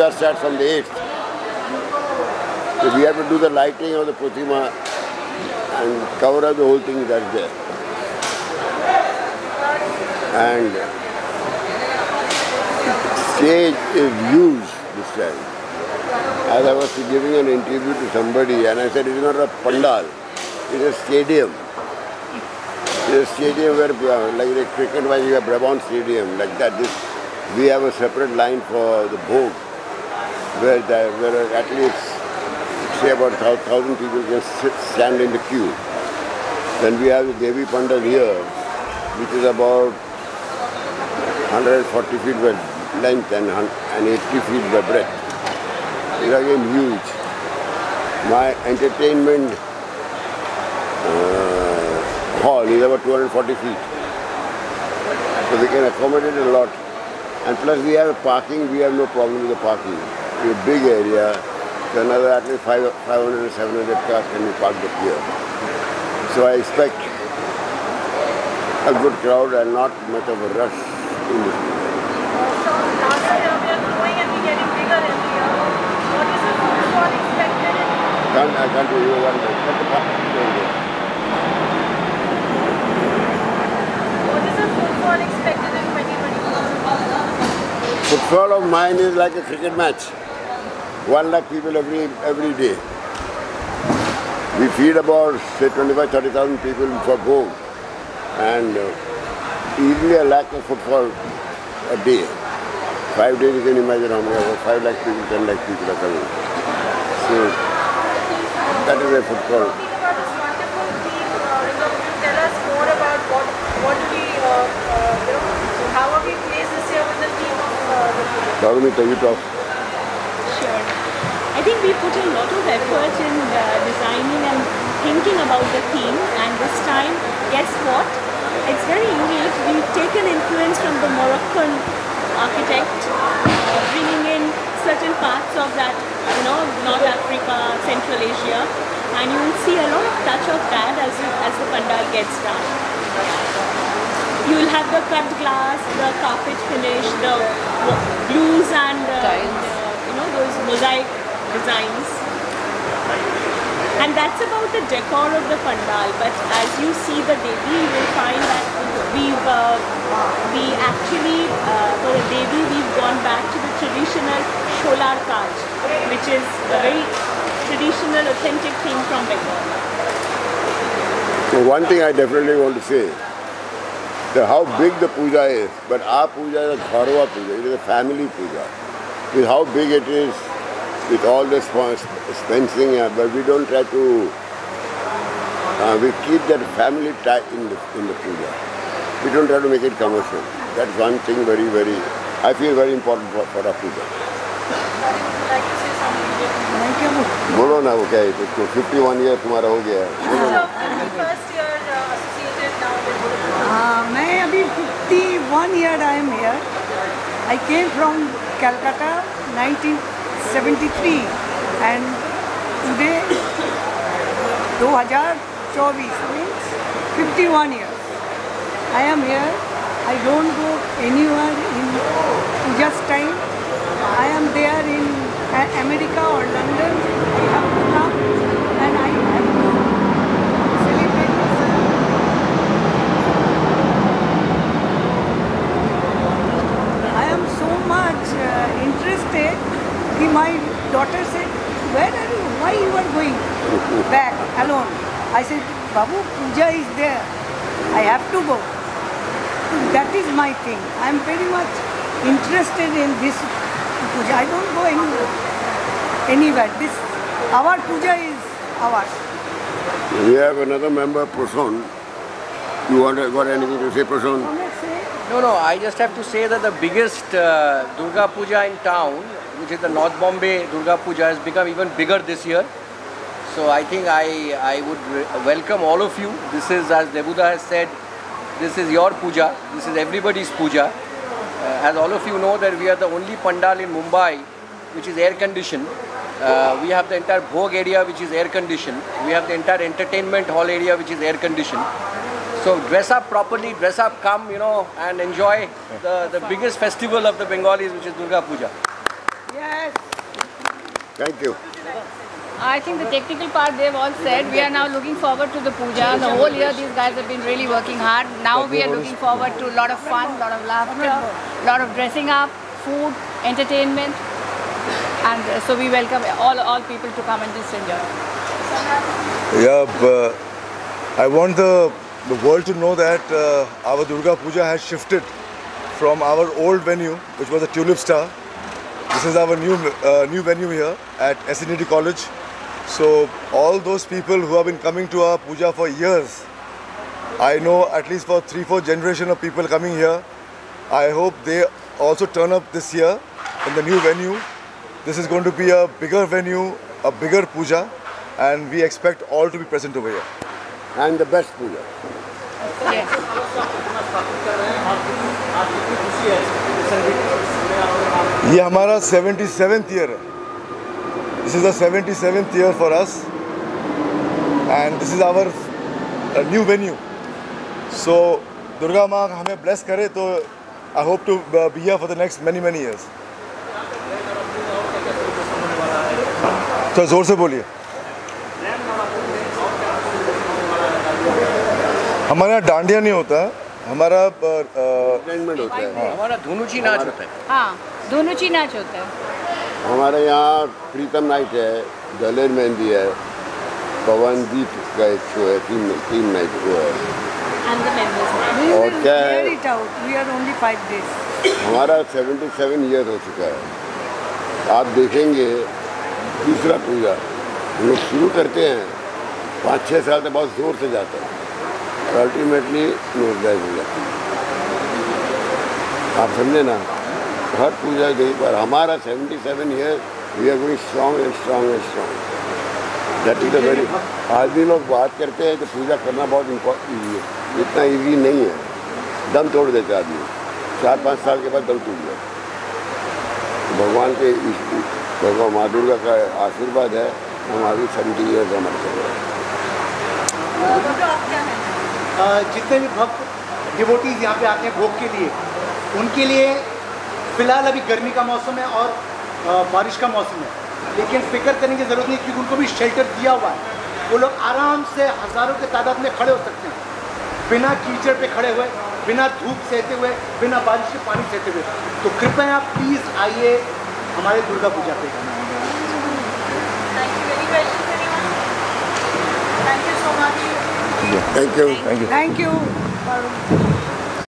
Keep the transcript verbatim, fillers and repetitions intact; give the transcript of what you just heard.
puja starts on the eighth. So we have to do the lighting of the Pratima and cover up the whole thing that's there. And stage is huge this time. As I was giving an interview to somebody and I said, it is not a pandal, it is a stadium. It is a stadium where, uh, like the cricket wise, you have Brabant Stadium, like that. This, we have a separate line for the Bhog, where, the, where at least, say about one thousand people can sit, stand in the queue. Then we have the Devi Pandal here, which is about one hundred forty feet by length and, and eighty feet by breadth. It's again huge. My entertainment uh, hall is about two hundred forty feet. So we can accommodate a lot. And plus we have a parking, we have no problem with the parking. It's a big area. So another at least five hundred, seven hundred cars can be parked up here. So I expect a good crowd and not much of a rush in this. So last year we are growing and we're getting bigger every year. What is the footfall expected in? Can't, I can't tell you one day. What is the footfall expected in twenty twenty-four? Footfall of mine is like a cricket match. One lakh people every every day. We feed about say twenty-five, thirty thousand people for Bhog, and uh, easily a lakh of footfall a day. Five days you can imagine how many, about five lakh people, ten lakh people are coming. So that is a footfall. Talking about this wonderful theme, uh, could you tell us more about what what do we, uh, uh, you know, how are we placed this year with the theme of uh, the puja? Talk to me, tell you talk. Sure. I think we put a lot of effort in uh, designing and thinking about the theme, and this time, guess what? It's very unique. We've taken influence from the Moroccan architect, uh, bringing in certain parts of that, you know, North Africa, Central Asia, and you will see a lot of touch of that as, it, as the pandal gets done. You will have the cut glass, the carpet finish, the blues and uh, the, you know, those mosaic designs. And that's about the decor of the pandal. But as you see the Devi, you will find that we've uh, we actually uh, for the Devi we've gone back to the traditional Sholar Kaj, which is a very traditional, authentic thing from Bengal. So one thing I definitely want to say, that how big the puja is, but our puja is a Gharwa puja, it is a family puja. With how big it is, with all the fencing, but we don't try to, uh, we keep that family tie in the, in the puja. We don't try to make it commercial. That's one thing very, very, I feel very important for, for our puja. Would you like to say something? बोलो ना वो क्या है तो fifty-one year तुम्हारा हो गया So, fifty-first year uh, associated now with Puja. Uh, मैं अभी fifty-one year I am here. I came from Calcutta nineteen seventy-three and today twenty twenty-four means fifty-one years. I am here. I don't go anywhere in Puja's time. I am there in America or London. I have to come and I have to celebrate this. I am so much uh, interested. My daughter said, "Where are you? Why you are going back alone?" I said, "Babu, puja is there. I have to go." That is my thing. I am very much interested in this puja. I don't go anywhere. Anywhere. This our puja is ours. We have another member, Prason. You want to, got anything to say, Prason? No, no. I just have to say that the biggest uh, Durga Puja in town, which is the North Bombay Durga Puja, has become even bigger this year. So I think I, I would welcome all of you. This is, as Debuda has said, this is your puja. This is everybody's puja. Uh, as all of you know that we are the only pandal in Mumbai which is air conditioned. Uh, we have the entire Bhog area which is air conditioned. We have the entire entertainment hall area which is air conditioned. So dress up properly, dress up, come, you know, and enjoy the, the biggest festival of the Bengalis, which is Durga Puja. Yes. Thank you. I think the technical part they've all said. We are now looking forward to the puja. The whole year these guys have been really working hard. Now we are looking forward to a lot of fun, lot of laughter, lot of dressing up, food, entertainment. And uh, so we welcome all, all people to come and just enjoy. Yeah, but I want the, the world to know that uh, our Durga Puja has shifted from our old venue, which was a Tulip Star. This is our new uh, new venue here at S N D T College. So all those people who have been coming to our puja for years, I know at least for three, four generation of people coming here. I hope they also turn up this year in the new venue. This is going to be a bigger venue, a bigger puja, and we expect all to be present over here. And the best puja. Yes. ये हमारा seventy-seventh year है. This is the seventy-seventh year for us, and this is our uh, new venue. So Durga माँ हमें bless करे तो I hope to uh, be here for the next many many years. तो जोर से बोलिए. हमारे यहाँ डांडिया नहीं होता, हमारा एंटरटेनमेंट होता है. हमारा धुनुची नाच होता है. हाँ, धुनुची नाच होता है. हमारे यहाँ प्रीतम नाइट है, दलेर मेहंदी है, पवनदीप का एक शो है, तीन तीन नाइट वो है. And the members. We और will क्या clear है? it out. We are only five days. हमारा seventy-seven ईयर हो चुका है. आप देखेंगे तीसरा पूजा हम लोग शुरू करते हैं, पाँच छः साल तक बहुत जोर से जाता है, और अल्टीमेटली नोटडाइज हो जाता है. आप समझे ना, हर पूजा कहीं पर हमारा seventy-seven year we are going strong and strong and strong. That is the very. आज भी लोग बात करते हैं कि पूजा करना बहुत इम्पोर्टेंट है. इतना ईजी नहीं है. दम तोड़ देता आदमी. चार पाँच साल के बाद दम टूट गया. भगवान के भगवान माँ दुर्गा का आशीर्वाद है. हम अभी सेवेंटी ईयर का मर कर रहे हैं. जितने भी भक्त डिवोटीज यहाँ पे आते हैं भोग के लिए, उनके लिए फिलहाल अभी गर्मी का मौसम है और बारिश का मौसम है, लेकिन फिक्र करने की ज़रूरत नहीं क्योंकि उनको भी शेल्टर दिया हुआ है. वो लोग आराम से हज़ारों के तादाद में खड़े हो सकते हैं, बिना कीचड़ पे खड़े हुए, बिना धूप सहते हुए, बिना बारिश के पानी सहते हुए. तो कृपया आप प्लीज़ आइए हमारे दुर्गा पूजा पे. Thank you. Any questions, anyone? Thank you so much. Thank you. Thank you. Thank you.